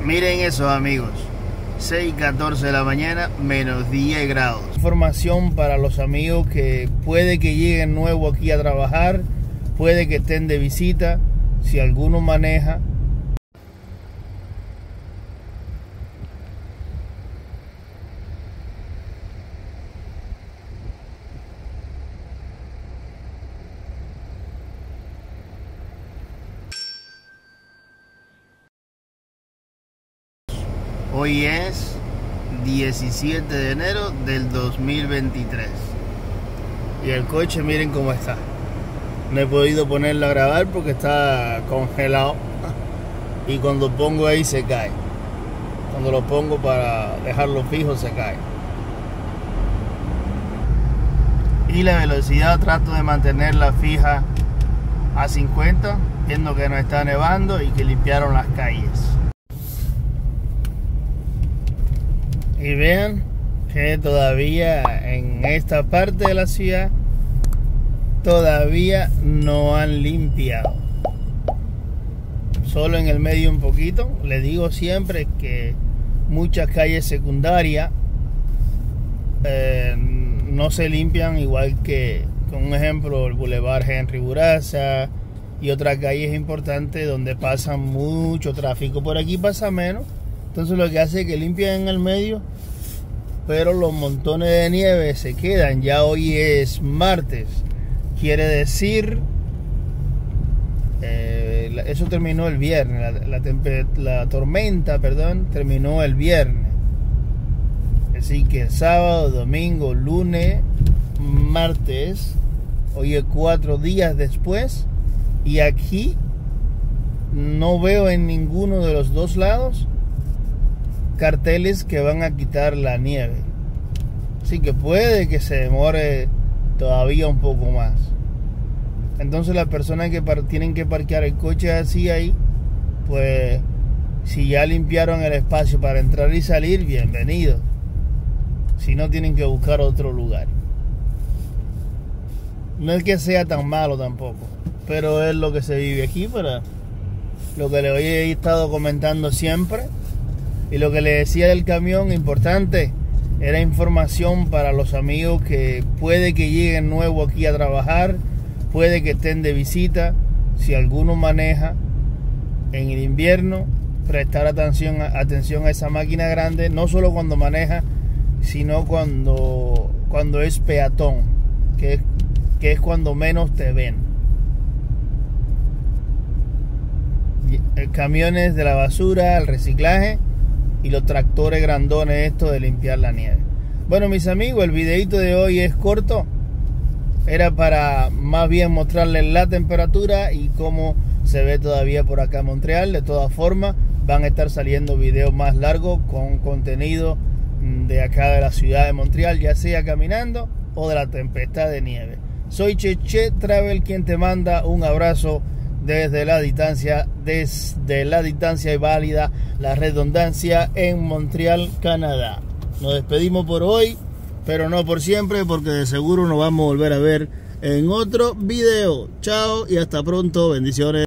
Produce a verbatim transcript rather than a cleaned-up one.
Miren eso, amigos, seis y catorce de la mañana, menos diez grados. Información para los amigos que puede que lleguen nuevos aquí a trabajar, puede que estén de visita, si alguno maneja. Hoy es diecisiete de enero del dos mil veintitrés y el coche miren cómo está. No he podido ponerlo a grabar porque está congelado y cuando pongo ahí se cae. Cuando lo pongo para dejarlo fijo se cae. Y la velocidad trato de mantenerla fija a cincuenta, viendo que no está nevando y que limpiaron las calles. Y vean que todavía en esta parte de la ciudad todavía no han limpiado. Solo en el medio un poquito. Les digo siempre que muchas calles secundarias eh, no se limpian, igual que, con un ejemplo, el Boulevard Henry Buraza y otras calles importantes donde pasa mucho tráfico. Por aquí pasa menos. Entonces lo que hace es que limpian en el medio, pero los montones de nieve se quedan. Ya hoy es martes, quiere decir, eh, eso terminó el viernes, la, la, la tormenta, perdón, terminó el viernes. Así que sábado, domingo, lunes, martes, hoy es cuatro días después, y aquí no veo en ninguno de los dos lados carteles que van a quitar la nieve. Así que puede que se demore todavía un poco más. Entonces las personas que tienen que parquear el coche así ahí, pues si ya limpiaron el espacio para entrar y salir, bienvenido. Si no, tienen que buscar otro lugar. No es que sea tan malo tampoco, pero es lo que se vive aquí, para lo que les he estado comentando siempre. Y lo que le decía del camión, importante, era información para los amigos que puede que lleguen nuevos aquí a trabajar, puede que estén de visita, si alguno maneja en el invierno, prestar atención, atención a esa máquina grande, no solo cuando maneja, sino cuando, cuando es peatón, que, que es cuando menos te ven. Camiones de la basura, el reciclaje y los tractores grandones estos de limpiar la nieve. Bueno, mis amigos, el videito de hoy es corto. Era para más bien mostrarles la temperatura y cómo se ve todavía por acá en Montreal. De todas formas, van a estar saliendo videos más largos con contenido de acá de la ciudad de Montreal, ya sea caminando o de la tempestad de nieve. Soy Cheche Travel, quien te manda un abrazo desde la distancia, desde la distancia y válida la redundancia en Montreal, Canadá. Nos despedimos por hoy, pero no por siempre, porque de seguro nos vamos a volver a ver en otro video. Chao y hasta pronto. Bendiciones.